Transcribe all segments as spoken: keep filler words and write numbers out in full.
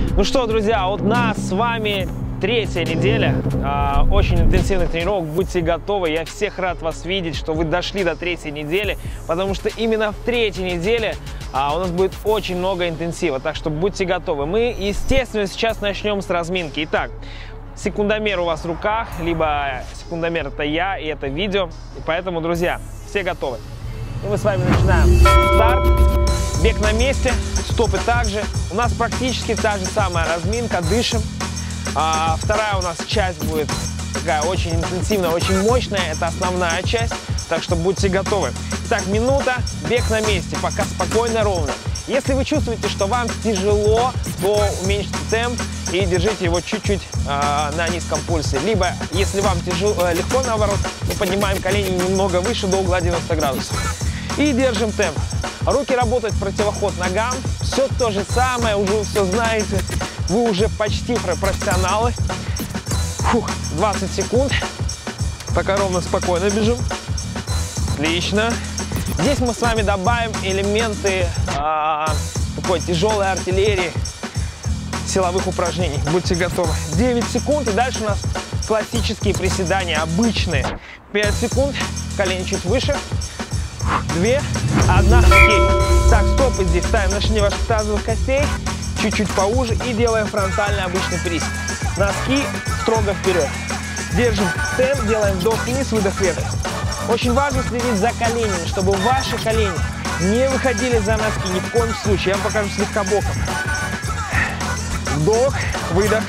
Ну что, друзья, вот нас с вами третья неделя э, очень интенсивных тренировок. Будьте готовы, я всех рад вас видеть, что вы дошли до третьей недели, потому что именно в третьей неделе э, у нас будет очень много интенсива, так что будьте готовы. Мы, естественно, сейчас начнем с разминки. Итак, секундомер у вас в руках, либо секундомер это я и это видео, и поэтому, друзья, все готовы. И мы с вами начинаем. Старт, бег на месте, стопы также. У нас практически та же самая разминка, дышим. А, вторая у нас часть будет такая очень интенсивная, очень мощная. Это основная часть, так что будьте готовы. Так, минута, бег на месте, пока спокойно, ровно. Если вы чувствуете, что вам тяжело, то уменьшите темп и держите его чуть-чуть э, на низком пульсе. Либо, если вам тяжело, э, легко, наоборот, мы поднимаем колени немного выше, до угла девяноста градусов. И держим темп. Руки работают противоход ногам. Все то же самое, уже все знаете. Вы уже почти профессионалы. Фух, двадцать секунд. Пока ровно, спокойно бежим. Отлично. Здесь мы с вами добавим элементы э, такой тяжелой артиллерии, силовых упражнений. Будьте готовы. девять секунд. И дальше у нас классические приседания, обычные. пять секунд. Колени чуть выше. Две, одна, окей. Так, стопы здесь ставим на ширине ваших тазовых костей, чуть-чуть поуже и делаем фронтальный обычный присед. Носки строго вперед. Держим темп, делаем вдох вниз, выдох вверх. Очень важно следить за коленями, чтобы ваши колени не выходили за носки ни в коем случае. Я вам покажу слегка боком. Вдох, выдох.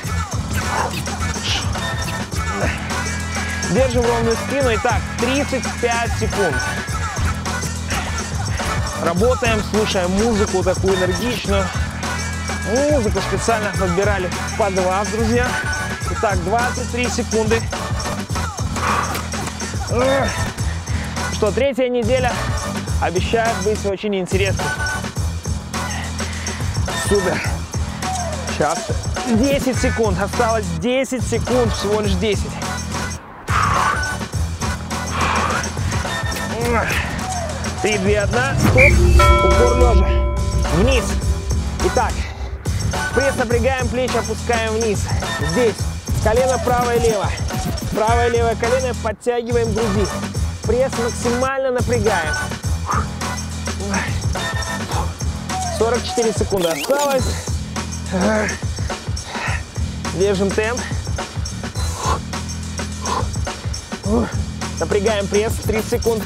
Держим ровную спину. Итак, тридцать пять секунд. Работаем, слушаем музыку такую энергичную. Музыку специально подбирали под вас, друзья. Итак, двадцать три секунды. Что, третья неделя обещает быть очень интересной. Супер. Сейчас. десять секунд. Осталось десять секунд. Всего лишь десять. Три, две, одна. Стоп. Упор лежа. Вниз. Итак, пресс напрягаем, плечи опускаем вниз. Здесь колено правое и левое. Правое и левое колено подтягиваем к груди. Пресс максимально напрягаем. сорок четыре секунды осталось. Держим темп. Напрягаем пресс. тридцать секунд.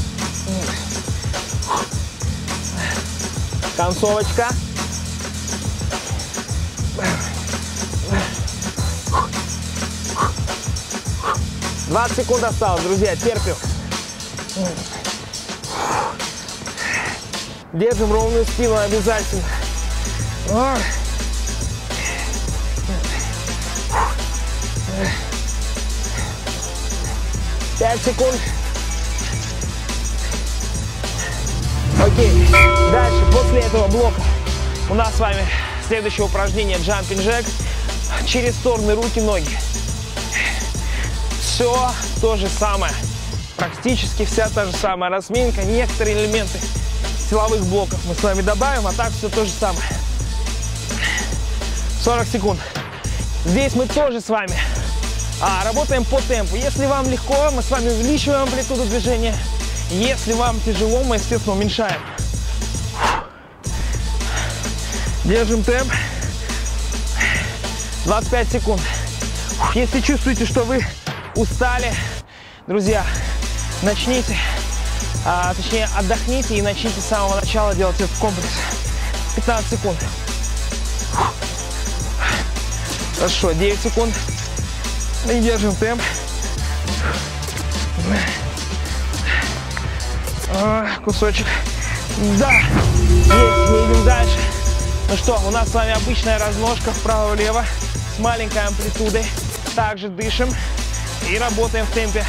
Концовочка. двадцать секунд осталось, друзья, терпим. Держим ровную спину обязательно. пять секунд. Окей. Дальше, после этого блока у нас с вами следующее упражнение jumping jack. Через стороны руки, ноги. Все то же самое. Практически вся та же самая разминка. Некоторые элементы силовых блоков мы с вами добавим, а так все то же самое. сорок секунд. Здесь мы тоже с вами а, работаем по темпу. Если вам легко, мы с вами увеличиваем амплитуду движения. Если вам тяжело, мы, естественно, уменьшаем. Держим темп. двадцать пять секунд. Если чувствуете, что вы устали, друзья, начните, а, точнее, отдохните и начните с самого начала делать этот комплекс. пятнадцать секунд. Хорошо, девять секунд. И держим темп. Кусочек. Да, есть, мы идем дальше. Ну что, у нас с вами обычная разножка вправо-влево с маленькой амплитудой. Также дышим и работаем в темпе.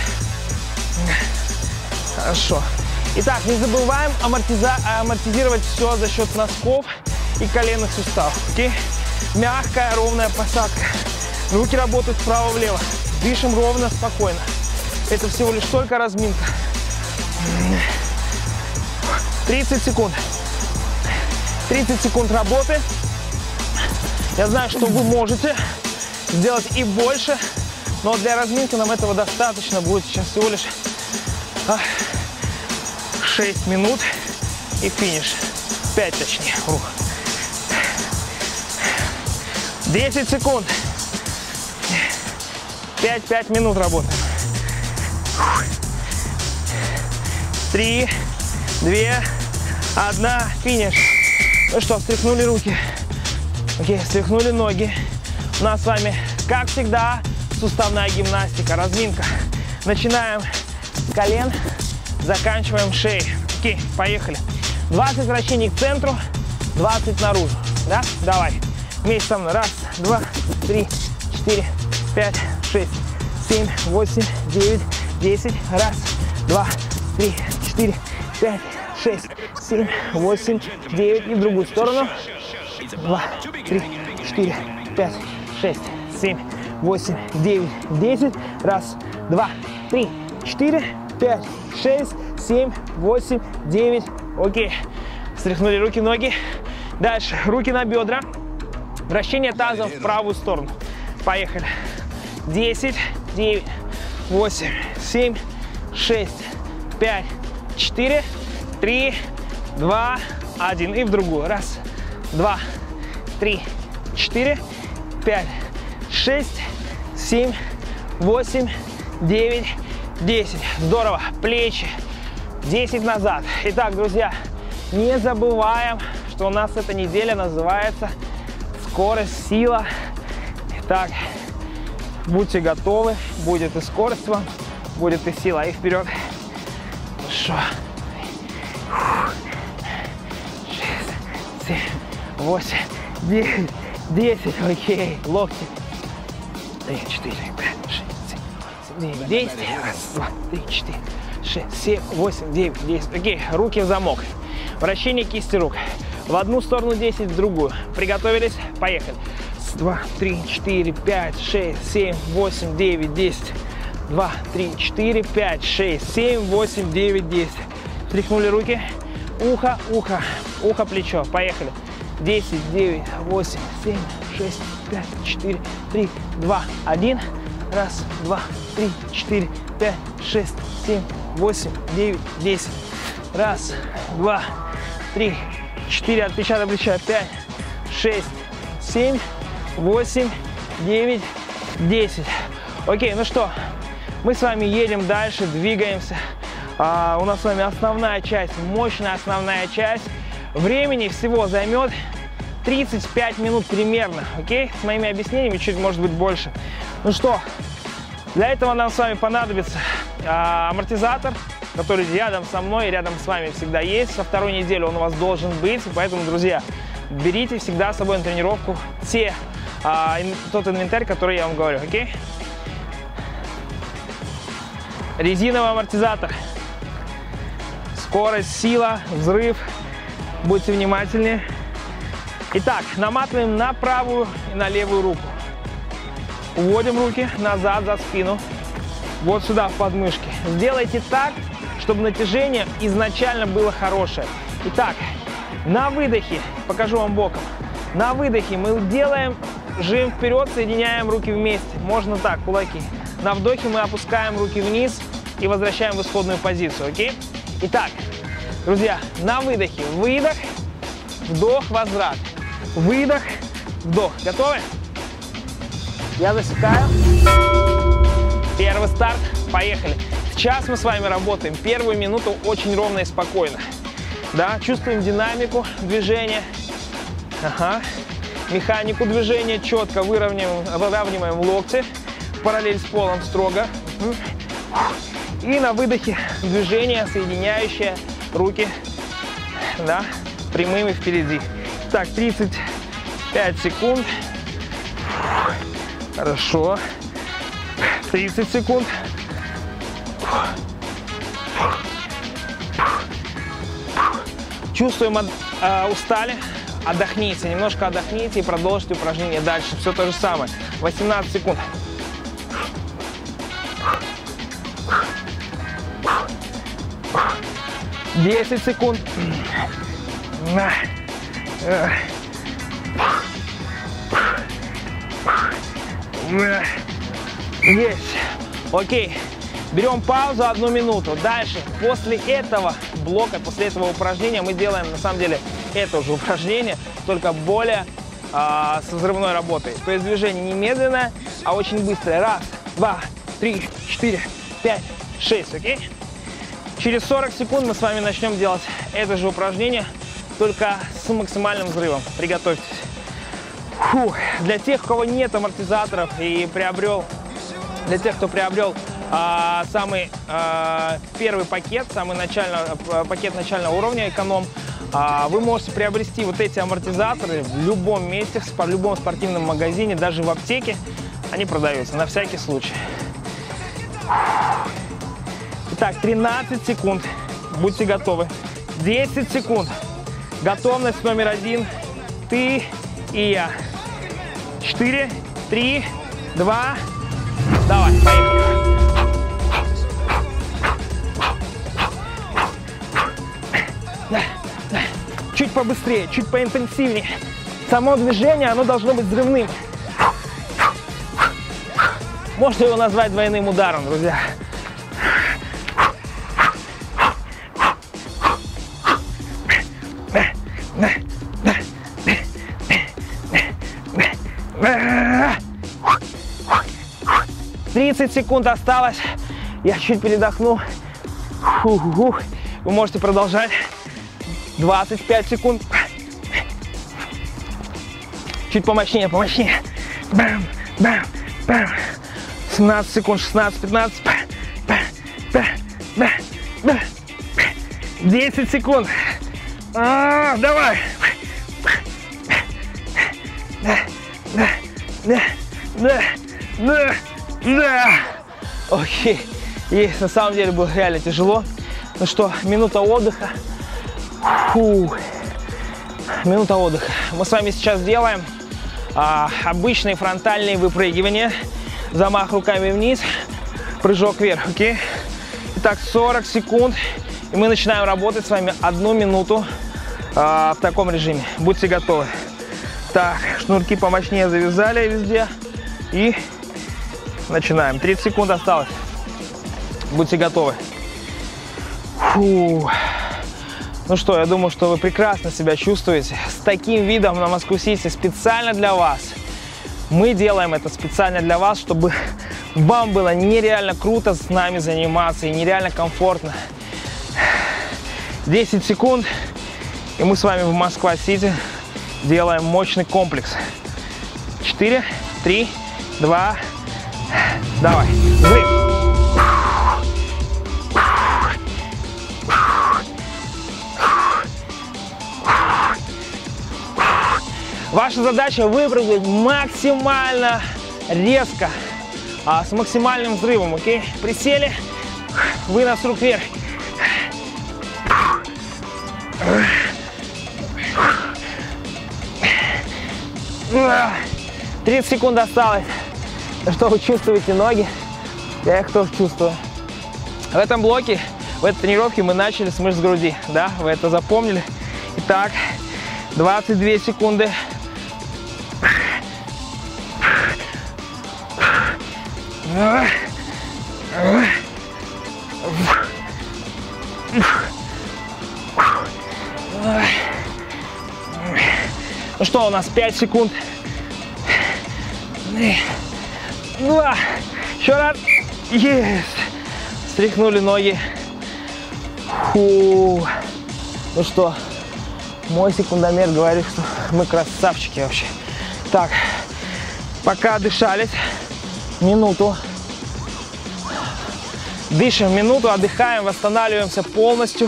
Хорошо. Итак, не забываем амортиза... амортизировать все за счет носков и коленных суставов. Окей? Мягкая, ровная посадка. Руки работают вправо-влево. Дышим ровно, спокойно. Это всего лишь только разминка. тридцать секунд. тридцать секунд работы. Я знаю, что вы можете сделать и больше, но для разминки нам этого достаточно будет сейчас всего лишь шесть минут и финиш. пять точнее. десять секунд. пять-пять минут работаем. три, два, один, финиш. Ну что, встряхнули руки. Окей, встряхнули ноги. У нас с вами, как всегда, суставная гимнастика, разминка. Начинаем с колен, заканчиваем шеей. Окей, поехали. двадцать вращений к центру, двадцать наружу. Да? Давай. Вместе со мной. Раз, два, три, четыре, пять, шесть, семь, восемь, девять, десять. Раз, два, три, четыре, пять, шесть, семь, восемь, девять. И в другую сторону. Два, три, четыре, пять, шесть, семь, восемь, девять, десять. Раз, два, три, четыре, пять, шесть, семь, восемь, девять. Окей. Встряхнули руки, ноги. Дальше. Руки на бедра. Вращение тазом в правую сторону. Поехали. десять, девять, восемь, семь, шесть, пять, четыре, три, два, один. И в другую. Раз, два, три, четыре, пять, шесть, семь, восемь, девять, десять. Здорово. Плечи. десять назад. Итак, друзья, не забываем, что у нас эта неделя называется скорость, сила. Итак, будьте готовы. Будет и скорость вам, будет и сила. И вперед. Хорошо. шесть, семь, восемь, девять, десять. Окей. Локти. три, четыре, пять, шесть, семь, девять, десять. Раз, два, три, четыре, шесть, семь, восемь, девять, десять. Окей. Руки в замок. Вращение кисти рук. В одну сторону десять, в другую. Приготовились? Поехали. два, три, четыре, пять, шесть, семь, восемь, девять, десять. два, три, четыре, пять, шесть, семь, восемь, девять, десять. Встряхнули руки. Ухо, ухо, ухо, плечо. Поехали. десять, девять, восемь, семь, шесть, пять, четыре, три, два, один. Раз, два, три, четыре, пять, шесть, семь, восемь, девять, десять. Раз, два, три, четыре. Отпечаток плеча. пять, шесть, семь, восемь, девять, десять. Окей, ну что, мы с вами едем дальше, двигаемся. А, у нас с вами основная часть, мощная основная часть. Времени всего займет тридцать пять минут примерно. Окей, с моими объяснениями чуть, может быть, больше. Ну что, для этого нам с вами понадобится а, амортизатор, который рядом со мной и рядом с вами всегда есть. Со второй недели он у вас должен быть. Поэтому, друзья, берите всегда с собой на тренировку те, а, тот инвентарь, который я вам говорю. Окей? Резиновый амортизатор. Скорость, сила, взрыв. Будьте внимательнее. Итак, наматываем на правую и на левую руку. Уводим руки назад за спину. Вот сюда, в подмышки. Сделайте так, чтобы натяжение изначально было хорошее. Итак, на выдохе, покажу вам боком. На выдохе мы делаем жим вперед, соединяем руки вместе. Можно так, кулаки. На вдохе мы опускаем руки вниз и возвращаем в исходную позицию. Окей? Итак, друзья, на выдохе выдох, вдох, возврат. Выдох, вдох. Готовы? Я засекаю. Первый старт. Поехали. Сейчас мы с вами работаем первую минуту очень ровно и спокойно. Да, чувствуем динамику движения. Ага. Механику движения четко выравниваем, выравниваем локти. Параллель с полом строго. И на выдохе движение, соединяющее руки, да, прямыми впереди. Так, тридцать пять секунд. Хорошо. тридцать секунд. Чувствуем, э, устали, отдохните, немножко отдохните и продолжите упражнение дальше. Все то же самое. восемнадцать секунд. десять секунд. Есть. Окей. Берем паузу одну минуту. Дальше, после этого блока, после этого упражнения мы делаем, на самом деле, это же упражнение, только более а, с взрывной работой. То есть движение не медленное, а очень быстрое. Раз, два, три, четыре, пять, шесть. Окей? Через сорок секунд мы с вами начнем делать это же упражнение, только с максимальным взрывом. Приготовьтесь. Фу. Для тех, у кого нет амортизаторов и приобрел, для тех, кто приобрел а, самый а, первый пакет, самый начальный, пакет начального уровня эконом, а, вы можете приобрести вот эти амортизаторы в любом месте, в любом спортивном магазине, даже в аптеке они продаются, на всякий случай. Итак, тринадцать секунд. Будьте готовы. десять секунд. Готовность номер один. Ты и я. четыре, три, два. Давай, поехали. Чуть побыстрее, чуть поинтенсивнее. Само движение, оно должно быть взрывным. Можно его назвать двойным ударом, друзья. тридцать секунд осталось. Я чуть передохну. Фу-ху-ху. Вы можете продолжать. двадцать пять секунд. Чуть помощнее, помощнее. Бам, бам, бам. семнадцать секунд, шестнадцать, пятнадцать. десять секунд. А, давай. Да, да, да, да, да, да. Окей. Есть, на самом деле было реально тяжело. Ну что, минута отдыха. Фу. Минута отдыха. Мы с вами сейчас делаем а, обычные фронтальные выпрыгивания. Замах руками вниз, прыжок вверх, окей? Итак, сорок секунд. И мы начинаем работать с вами одну минуту а, в таком режиме. Будьте готовы. Так, шнурки помощнее завязали везде. И начинаем. тридцать секунд осталось. Будьте готовы. Фу. Ну что, я думаю, что вы прекрасно себя чувствуете. С таким видом на Москву-Сити специально для вас. Мы делаем это специально для вас, чтобы вам было нереально круто с нами заниматься и нереально комфортно. десять секунд, и мы с вами в Москва-Сити делаем мощный комплекс. четыре, три, два, давай, взрыв. Ваша задача выпрыгнуть максимально резко, а, с максимальным взрывом, окей? Присели, вынос рук вверх. тридцать секунд осталось. Ну что, вы чувствуете ноги? Я их тоже чувствую. В этом блоке, в этой тренировке мы начали с мышц груди, да? Вы это запомнили? Итак, двадцать две секунды. Ну что, у нас пять секунд. Два. Еще раз. Есть. Стряхнули ноги. Фу. Ну что, мой секундомер говорит, что мы красавчики вообще. Так, пока дышались, минуту. Дышим минуту, отдыхаем, восстанавливаемся полностью.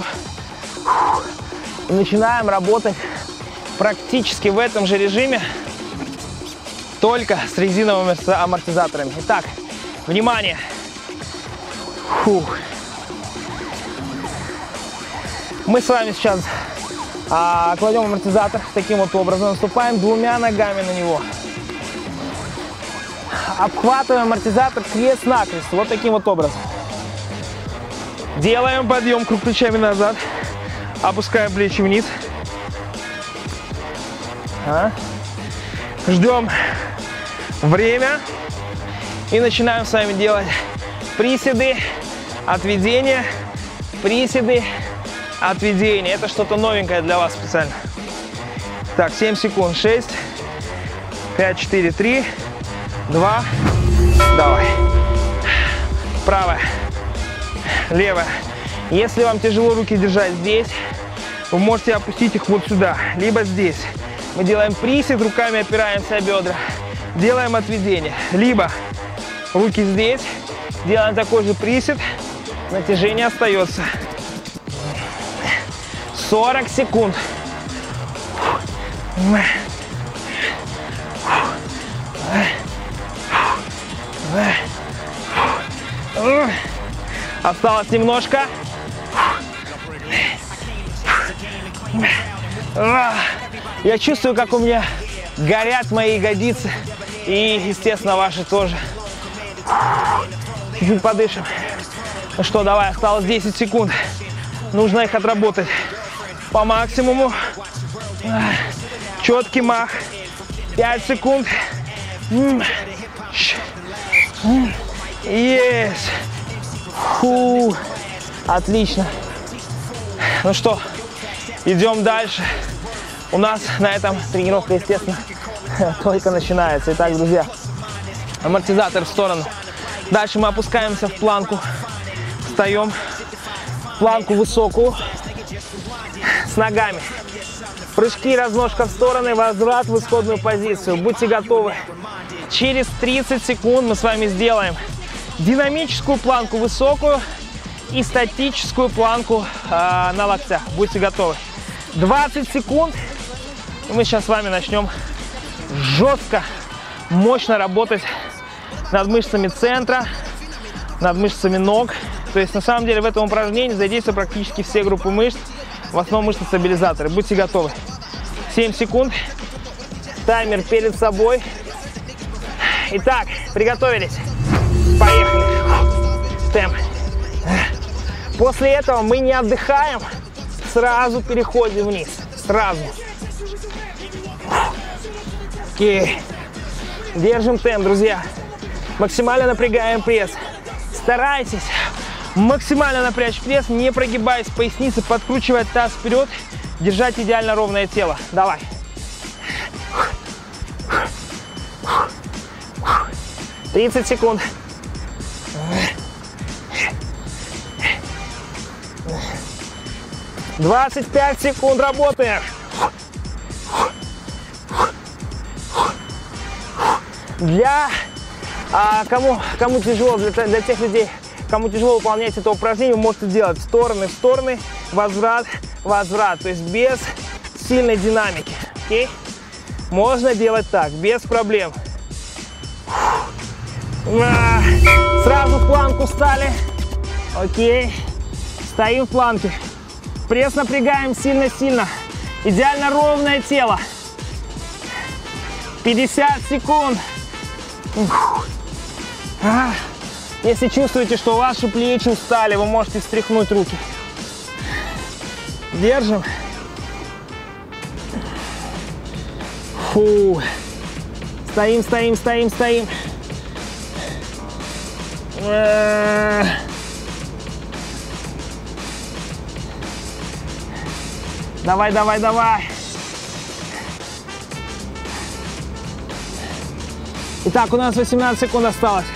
И начинаем работать практически в этом же режиме, только с резиновыми амортизаторами. Итак, внимание. Фух. Мы с вами сейчас а, кладем амортизатор таким вот образом, наступаем двумя ногами на него. Обхватываем амортизатор крест-накрест, вот таким вот образом. Делаем подъем, круг плечами назад, опускаем плечи вниз. А? Ждем время. И начинаем с вами делать приседы, отведения, приседы, отведения. Это что-то новенькое для вас специально. Так, семь секунд. шесть, пять, четыре, три, два. Давай. Правая, левая. Если вам тяжело руки держать здесь, вы можете опустить их вот сюда, либо здесь. Мы делаем присед, руками опираемся о бедра. Делаем отведение. Либо руки здесь, делаем такой же присед, натяжение остается. сорок секунд. Осталось немножко. Я чувствую, как у меня горят мои ягодицы. И, естественно, ваши тоже. Чуть-чуть подышим. Ну что, давай, осталось десять секунд. Нужно их отработать по максимуму. Четкий мах. пять секунд. Есть. Фу. Отлично. Ну что, идем дальше. У нас на этом тренировка, естественно, только начинается. Итак, друзья, амортизатор в сторону. Дальше мы опускаемся в планку. Встаем в планку высокую с ногами. Прыжки, разножка в стороны, возврат в исходную позицию. Будьте готовы. Через тридцать секунд мы с вами сделаем динамическую планку высокую и статическую планку э, на локтях. Будьте готовы. двадцать секунд. И мы сейчас с вами начнем жестко, мощно работать над мышцами центра, над мышцами ног. То есть на самом деле в этом упражнении задействуют практически все группы мышц, в основном мышцы стабилизаторы. Будьте готовы. семь секунд. Таймер перед собой. Итак, приготовились. Поехали. Темп. После этого мы не отдыхаем, сразу переходим вниз. Сразу. Окей. Держим темп, друзья. Максимально напрягаем пресс. Старайтесь максимально напрячь пресс, не прогибаясь поясницы, подкручивать таз вперед, держать идеально ровное тело. Давай. тридцать секунд. двадцать пять секунд работаем. Для а, кому, кому тяжело, для, для тех людей, кому тяжело выполнять это упражнение, вы можете делать в стороны, в стороны, возврат, возврат. То есть без сильной динамики. Окей? Можно делать так, без проблем. Сразу в планку встали. Окей. Стоим в планке. Пресс напрягаем сильно-сильно. Идеально ровное тело. пятьдесят секунд. Если чувствуете, что ваши плечи устали, вы можете встряхнуть руки. Держим. Фу. Стоим, стоим, стоим, стоим. Давай, давай, давай. Итак, у нас восемнадцать секунд осталось.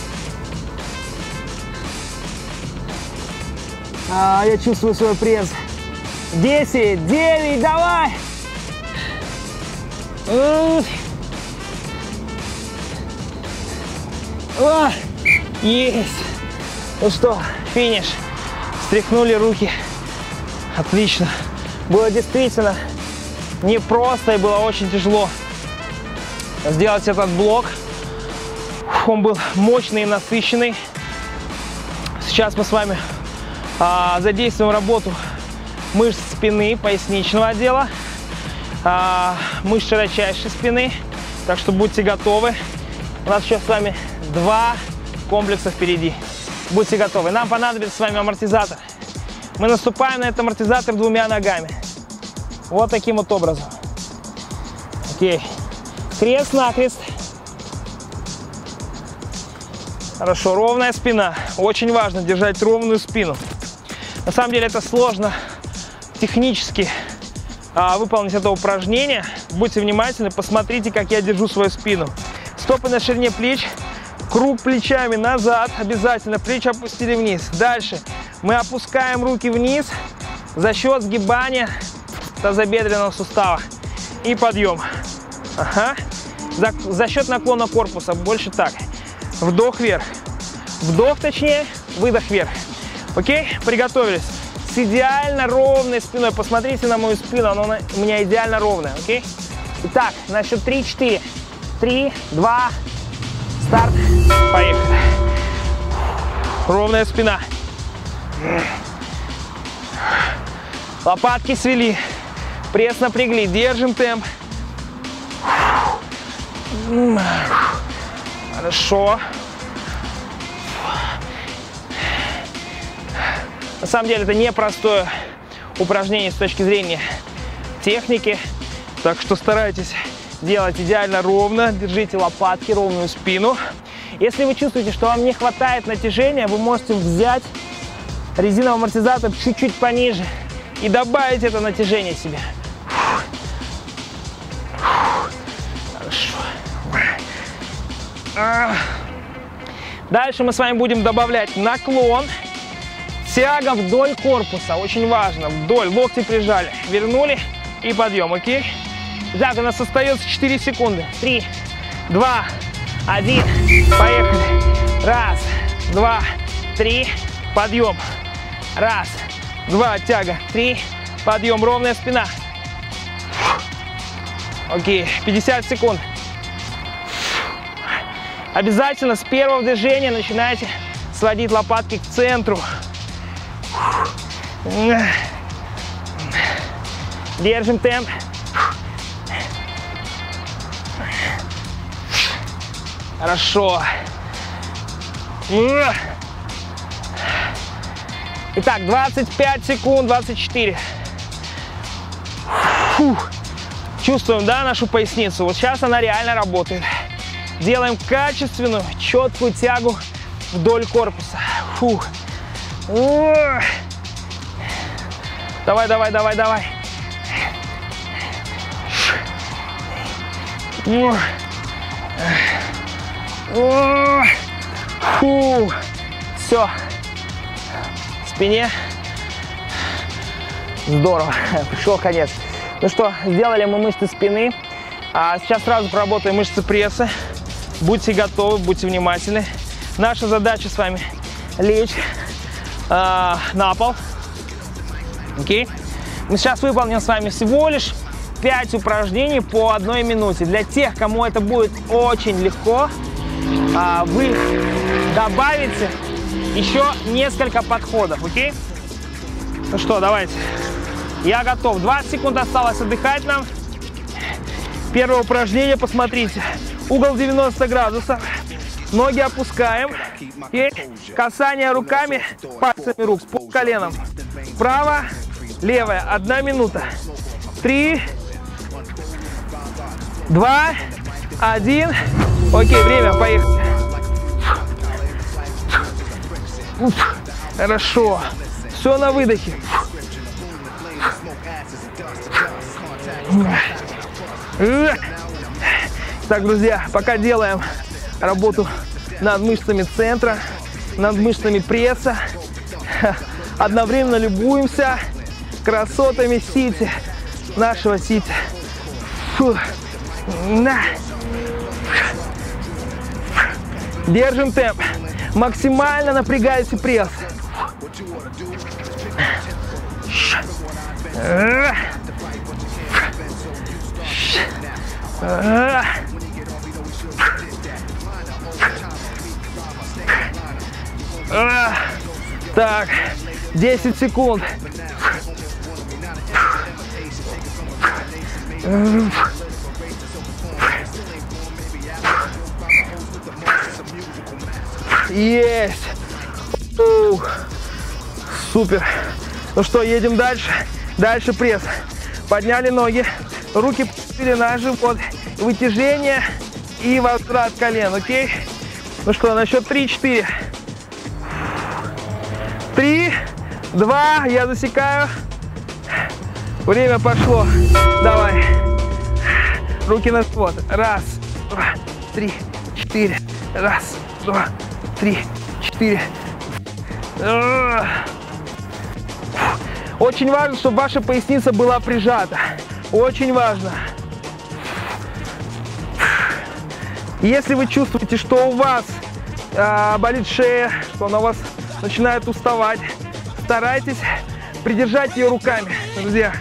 А, я чувствую свой пресс. десять, девять, давай. О, есть. Ну что, финиш. Встряхнули руки. Отлично. Было действительно непросто и было очень тяжело сделать этот блок. Он был мощный и насыщенный. Сейчас мы с вами а, задействуем работу мышц спины, поясничного отдела, а, мышц широчайшей спины. Так что будьте готовы. У нас сейчас с вами два комплекса впереди. Будьте готовы. Нам понадобится с вами амортизатор. Мы наступаем на этот амортизатор двумя ногами. Вот таким вот образом. Окей. Крест-накрест. Хорошо, ровная спина. Очень важно держать ровную спину. На самом деле это сложно технически а, выполнить это упражнение. Будьте внимательны, посмотрите, как я держу свою спину. Стопы на ширине плеч, круг плечами назад, обязательно плечи опустили вниз. Дальше мы опускаем руки вниз за счет сгибания тазобедренного сустава и подъем. Ага. За, за счет наклона корпуса, больше так. Вдох вверх, вдох точнее, выдох вверх. Окей, приготовились. С идеально ровной спиной. Посмотрите на мою спину, она у меня идеально ровная. Окей? Итак, на счет три-четыре. три, два, старт. Поехали. Ровная спина. Лопатки свели. Пресс напрягли. Держим темп. Хорошо. На самом деле это непростое упражнение с точки зрения техники, так что старайтесь делать идеально ровно, держите лопатки, ровную спину. Если вы чувствуете, что вам не хватает натяжения, вы можете взять резиновый амортизатор чуть-чуть пониже и добавить это натяжение себе. Хорошо. Дальше мы с вами будем добавлять наклон. Тяга вдоль корпуса, очень важно, вдоль, локти прижали, вернули и подъем, окей? Так, у нас остается четыре секунды. три, два, один, поехали. Раз, два, три, подъем. Раз, два, тяга, три, подъем, ровная спина. Окей, пятьдесят секунд. Обязательно с первого движения начинайте сводить лопатки к центру. Держим темп. Хорошо. Итак, двадцать пять секунд, двадцать четыре. Фух. Чувствуем, да, нашу поясницу? Вот сейчас она реально работает. Делаем качественную, четкую тягу вдоль корпуса. Фух. Давай, давай, давай, давай. Фу. Все. Спине. Здорово. Пришел конец. Ну что, сделали мы мышцы спины. А сейчас сразу поработаем мышцы пресса. Будьте готовы, будьте внимательны. Наша задача с вами лечь э, на пол. Окей? Мы сейчас выполним с вами всего лишь пять упражнений по одной минуте. Для тех, кому это будет очень легко, э, вы добавите еще несколько подходов. Окей? Ну что, давайте. Я готов. двадцать секунд осталось отдыхать нам. Первое упражнение, посмотрите. Угол девяносто градусов. Ноги опускаем. И касание руками, пальцами рук по коленам. Право, левая. Одна минута. Три, два, один. Окей, время, поехали. Хорошо. Все на выдохе. Так, друзья, пока делаем работу над мышцами центра, над мышцами пресса, одновременно любуемся красотами сити, нашего сити. Фу. Держим темп, максимально напрягайте пресс. Так, десять секунд. Есть. Ух. Супер. Ну что, едем дальше. Дальше пресс. Подняли ноги, руки поставили на живот, вытяжение и возврат колен, окей? Ну что, на счет три-четыре. Три, два, я засекаю. Время пошло. Давай. Руки на живот. Раз, два, три, четыре. Раз, два, три, четыре. Очень важно, чтобы ваша поясница была прижата. Очень важно. Если вы чувствуете, что у вас э, болит шея, что она у вас начинает уставать, старайтесь придержать ее руками, друзья.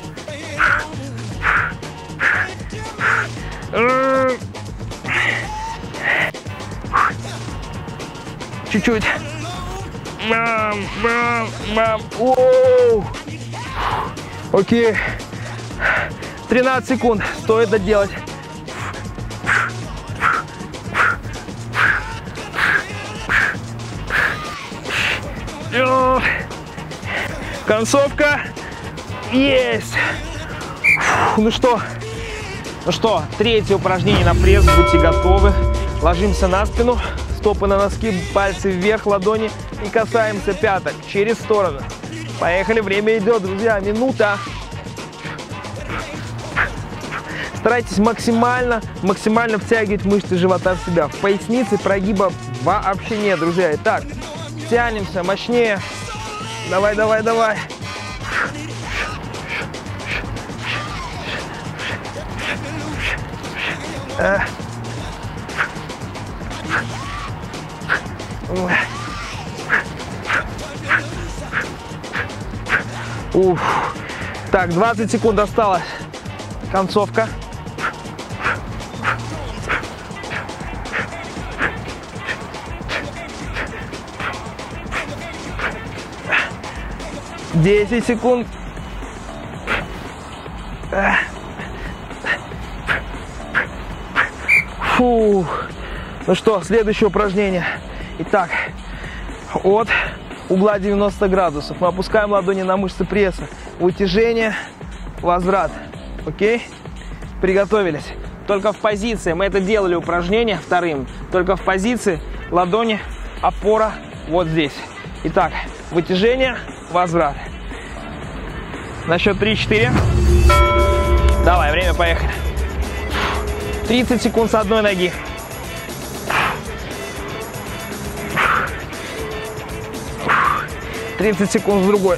Чуть-чуть. Мам, мам, мам. Оу. Окей. тринадцать секунд. Стоит доделать. Концовка. Есть. Ну что? Ну что, третье упражнение на пресс. Будьте готовы. Ложимся на спину. Стопы на носки, пальцы вверх, ладони. И касаемся пяток через сторону. Поехали. Время идет, друзья. Минута. Старайтесь максимально, максимально втягивать мышцы живота в себя. В пояснице прогиба вообще нет, друзья. Итак, тянемся мощнее. Давай, давай, давай. Уф. Так, двадцать секунд осталось. Концовка. десять секунд. Фух. Ну что, следующее упражнение. Итак, от угла девяносто градусов. Мы опускаем ладони на мышцы пресса. Вытяжение, возврат. Окей? Приготовились. Только в позиции. Мы это делали упражнение вторым. Только в позиции ладони, опора вот здесь. Итак, вытяжение, возврат. На счет три-четыре. Давай, время, поехали. тридцать секунд с одной ноги. тридцать секунд с другой.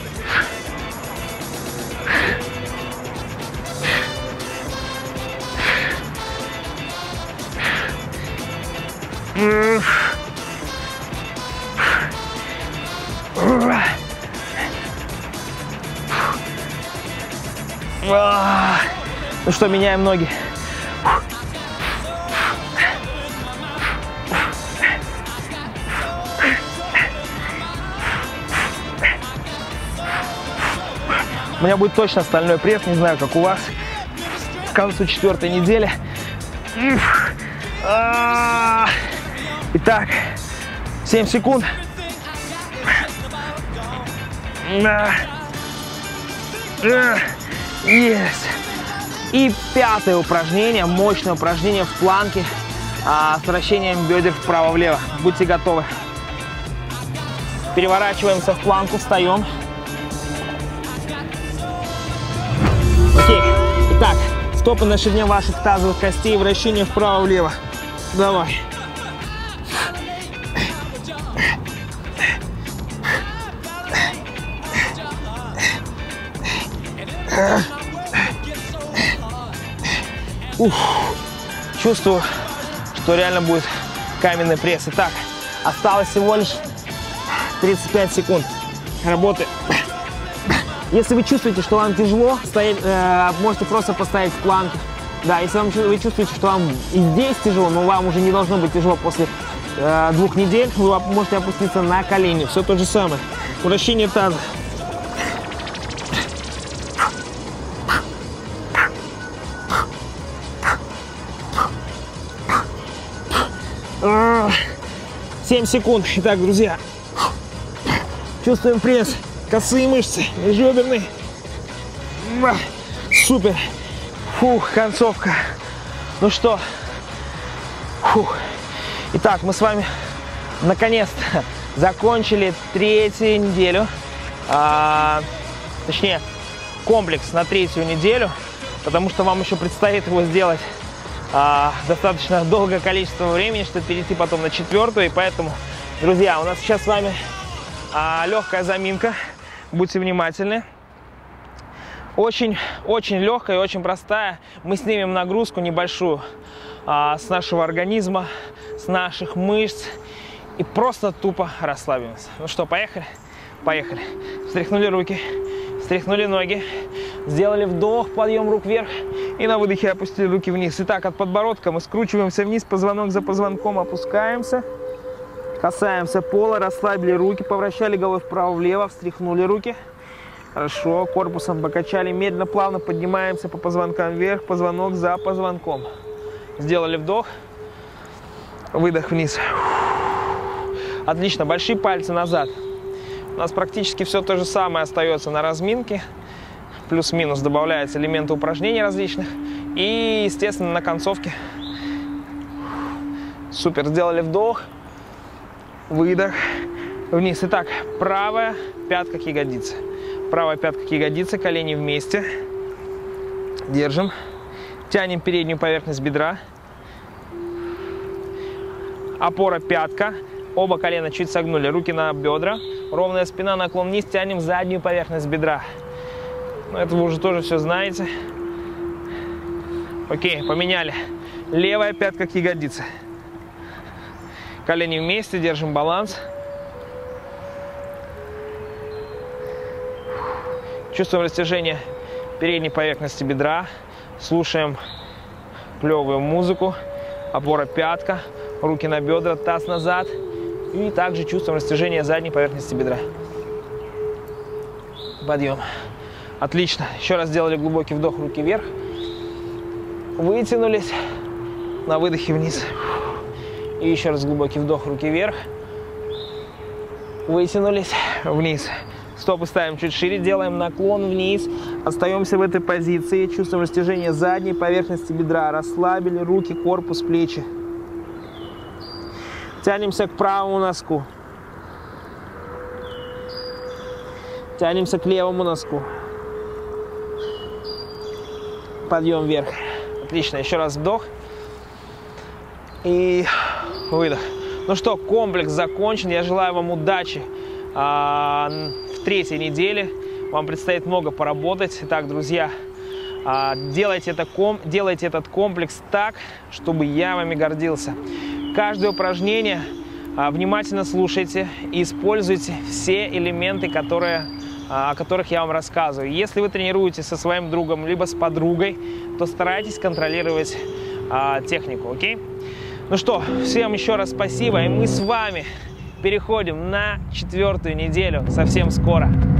Ну что, меняем ноги. У меня будет точно стальной пресс, не знаю, как у вас. К концу четвертой недели. Итак, семь секунд. Есть. И пятое упражнение, мощное упражнение в планке а, с вращением бедер вправо-влево. Будьте готовы. Переворачиваемся в планку, встаем. Окей. Итак, стопы на ширине ваших тазовых костей, вращение вправо-влево. Давай. Ух, чувствую, что реально будет каменный пресс. Итак, осталось всего лишь тридцать пять секунд работы. Если вы чувствуете, что вам тяжело, стоять, э, можете просто поставить в планке. Да, если вам, вы чувствуете, что вам и здесь тяжело, но вам уже не должно быть тяжело после э, двух недель, вы можете опуститься на колени. Все то же самое. Вращение таза. семь секунд. Итак, друзья, чувствуем пресс, косые мышцы, межреберные. Супер. Фух, концовка. Ну что, фух. Итак, мы с вами наконец-то закончили третью неделю, а, точнее комплекс на третью неделю, потому что вам еще предстоит его сделать а, достаточно долгое количество времени, чтобы перейти потом на четвертую. И поэтому, друзья, у нас сейчас с вами а, легкая заминка, будьте внимательны. Очень-очень легкая и очень простая. Мы снимем нагрузку небольшую а, с нашего организма, с наших мышц и просто тупо расслабимся. Ну что, поехали? Поехали. Встряхнули руки, встряхнули ноги, сделали вдох, подъем рук вверх и на выдохе опустили руки вниз. Итак, от подбородка мы скручиваемся вниз, позвонок за позвонком опускаемся, касаемся пола, расслабили руки, повращали головой вправо-влево, встряхнули руки. Хорошо, корпусом покачали, медленно, плавно поднимаемся по позвонкам вверх, позвонок за позвонком. Сделали вдох, выдох вниз. Отлично, большие пальцы назад. У нас практически все то же самое остается на разминке. Плюс-минус добавляются элементы упражнений различных. И, естественно, на концовке. Супер, сделали вдох, выдох, вниз. Итак, правая пятка к ягодице. Правая пятка к ягодице, колени вместе. Держим. Тянем переднюю поверхность бедра. Опора пятка. Оба колена чуть согнули. Руки на бедра. Ровная спина, наклон вниз. Тянем заднюю поверхность бедра. Ну, это вы уже тоже все знаете. Окей, поменяли. Левая пятка к ягодице. Колени вместе. Держим баланс. Чувствуем растяжение передней поверхности бедра. Слушаем клевую музыку. Опора пятка. Руки на бедра, таз назад. И также чувствуем растяжение задней поверхности бедра. Подъем. Отлично. Еще раз сделали глубокий вдох, руки вверх. Вытянулись. На выдохе вниз. И еще раз глубокий вдох, руки вверх. Вытянулись. Вниз. Стопы ставим чуть шире, делаем наклон вниз. Остаемся в этой позиции. Чувствуем растяжение задней поверхности бедра. Расслабили руки, корпус, плечи. Тянемся к правому носку. Тянемся к левому носку. Подъем вверх. Отлично. Еще раз вдох. И выдох. Ну что, комплекс закончен. Я желаю вам удачи а, в третьей неделе. Вам предстоит много поработать. Итак, друзья, а, делайте, это ком, делайте этот комплекс так, чтобы я вами гордился. Каждое упражнение а, внимательно слушайте и используйте все элементы, которые, а, о которых я вам рассказываю. Если вы тренируетесь со своим другом, либо с подругой, то старайтесь контролировать а, технику, окей? Ну что, всем еще раз спасибо, и мы с вами переходим на четвертую неделю совсем скоро.